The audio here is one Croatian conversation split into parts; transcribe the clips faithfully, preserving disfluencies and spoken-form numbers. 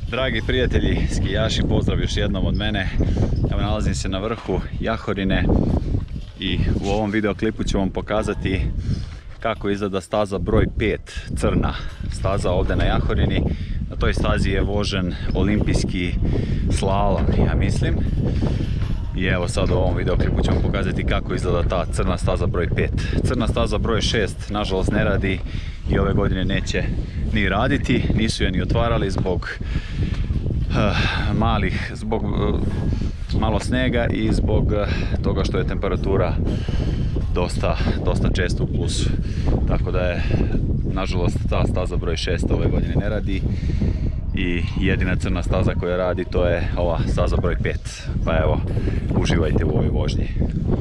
Dragi prijatelji, skijaši, pozdrav još jednom od mene. Evo, nalazim se na vrhu Jahorine i u ovom videoklipu ću vam pokazati kako izgleda staza broj pet, crna staza ovdje na Jahorini. Na toj stazi je vožen olimpijski slalom, ja mislim. I evo sad u ovom videoklipu ću vam pokazati kako izgleda ta crna staza broj pet. Crna staza broj šest nažalost ne radi i ove godine neće ni raditi. Nisu je ni otvarali zbog uh, malih, zbog uh, malo snega i zbog uh, toga što je temperatura dosta, dosta često u plusu. Tako da je nažalost ta staza broj šest ove godine ne radi. I jedina crna staza koja radi to je ova staza broj pet. Pa evo, uživajte u ovoj vožnji.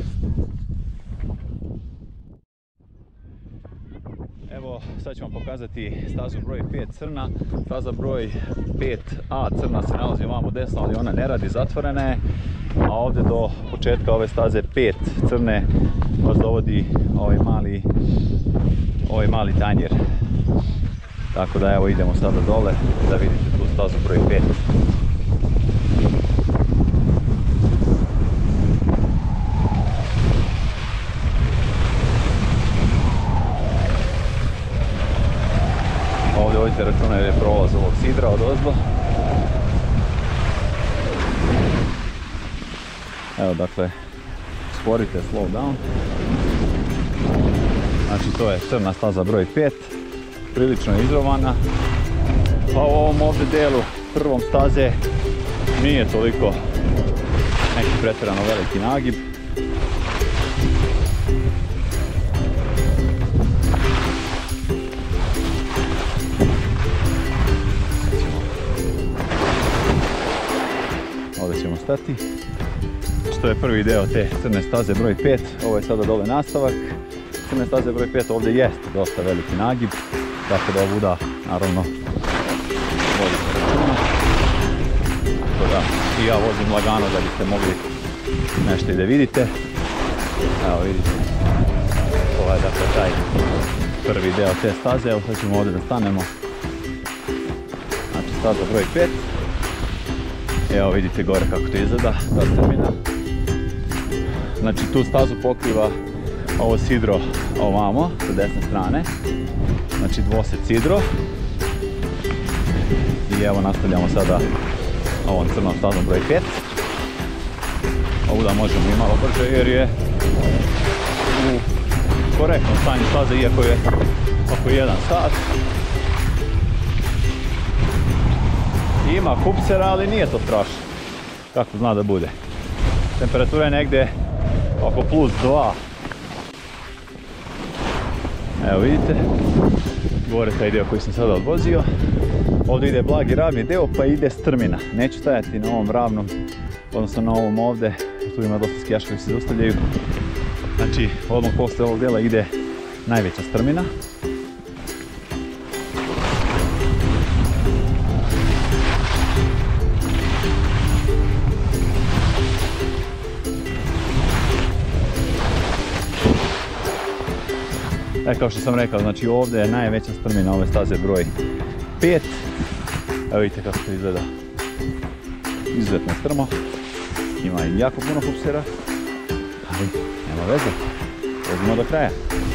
Evo, sad ću vam pokazati stazu broj pet crna. Staza broj pet a crna se nalazi ovamo desno, ali ona ne radi, zatvorena je. A ovdje do početka ove staze pet crne vas dovodi ovaj mali, ovaj mali tanjir. Tako da evo idemo sada dole da vidite tu stazu broj pet. Ovdje vodite računa jer je prolaz ovog sidra od ozdo. Evo dakle, sporite, slow down. Znači to je crna staza broj pet. Prilično izrovana, pa u ovom ovdje delu prvom staze nije toliko neki pretjerano veliki nagib. Ovdje ćemo stati. To je prvi deo te crne staze broj pet, ovo je sada dole nastavak. Crne staze broj pet ovdje jest dosta veliki nagib. Tako da ovuda, naravno, vodite računa. Tako da i ja vozim lagano da biste mogli nešto i da vidite. Evo vidite, ovo je dakle taj prvi deo te staze. Evo sad ćemo ovdje da stanemo. Znači staza broj pet. Evo vidite gore kako to izgleda, ta strmina. Znači tu stazu pokriva ovo sidro ovamo, sa desne strane. Znači dvoset sidro. I evo nastavljamo sada ovom crnom stazom broj pet. Ovuda možemo i malo brže jer je u korektnom stanju staze, iako je oko jedan sat. Ima kupsera, ali nije to strašno, kako zna da bude. Temperatura je negdje oko plus dva. Evo vidite, gore taj dio koji sam sada odvozio. Ovdje ide blagi ravni deo pa ide strmina. Neću stajati na ovom ravnom, odnosno na ovom ovdje, tu ima dosta skijaša koji se zaustavljaju. Znači, odmah posle ovog dela ide najveća strmina. E, kao što sam rekao, znači ovdje je najveća strmina ove staze broj pet. Evo vidite kako to izgleda. Izuzetno strmo. Ima i jako puno kupsera. Ali nema veze. Vozimo do kraja.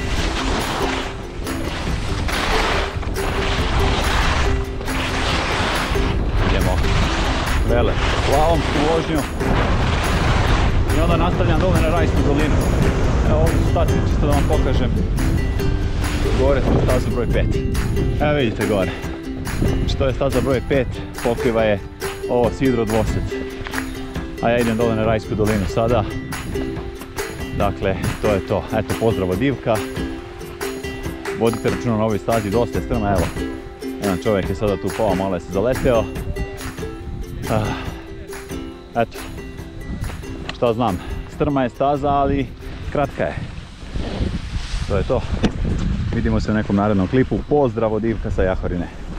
Idemo vele slalomsku vožnju. I onda nastavljam dole na Rajsku dolinu. Evo ovdje ću stati čisto da vam pokažem gore tu stazu broj pet. Evo vidite gore. Znači to je staza broj pet, pokriva je ovo sidro dvoset. A ja idem dole na Rajsku dolinu sada. Dakle, to je to. Eto, pozdrav od Divka. Vodite računa na ovoj stazi, dosta je strma, evo. Jedan čovjek je sada tu pao, malo je se zaleteo. Eto. Šta znam, strma je staza, ali kratka je. To je to. Vidimo se u nekom narednom klipu. Pozdrav od Divka sa Jahorine.